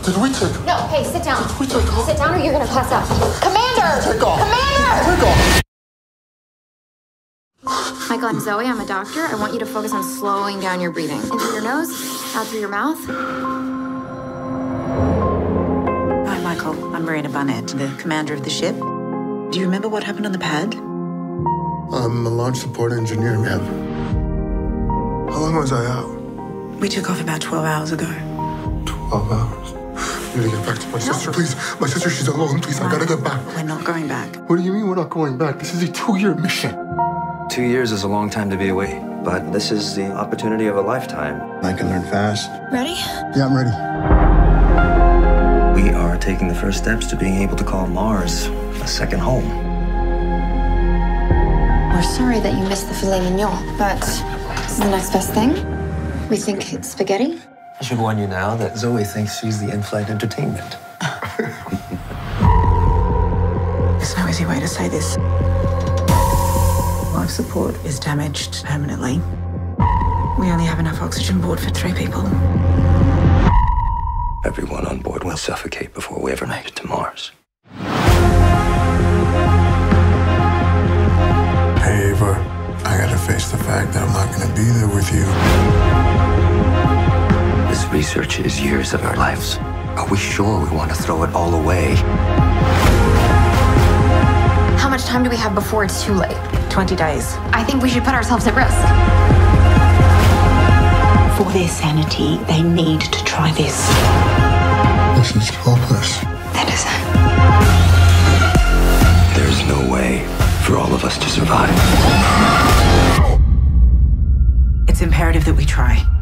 Did we take off? No, hey, sit down. Did we take off? Sit down or you're gonna pass out. Commander! Take off. Commander! Take off. Michael, I'm Zoe. I'm a doctor. I want you to focus on slowing down your breathing. In through your nose, out through your mouth. Hi, Michael. I'm Marina Barnett, the commander of the ship. Do you remember what happened on the pad? I'm a launch support engineer, ma'am. How long was I out? We took off about 12 hours ago. 12 hours. I need to get back to my sister, please. My sister, she's alone. Please, I gotta get back. We're not going back. What do you mean we're not going back? This is a 2-year mission. 2 years is a long time to be away, but this is the opportunity of a lifetime. I can learn fast. Ready? Yeah, I'm ready. We are taking the first steps to being able to call Mars a second home. We're sorry that you missed the filet mignon, but this is the next best thing. We think it's spaghetti. I should warn you now that Zoe thinks she's the in-flight entertainment. There's no easy way to say this. Life support is damaged permanently. We only have enough oxygen aboard for 3 people. Everyone on board will suffocate before we ever make it to Mars. Hey, Ava. I gotta face the fact that I'm not gonna be there with you. This research is years of our lives. Are we sure we want to throw it all away? How much time do we have before it's too late? 20 days. I think we should put ourselves at risk. For their sanity, they need to try this. This is hopeless. That is it. There's no way for all of us to survive. It's imperative that we try.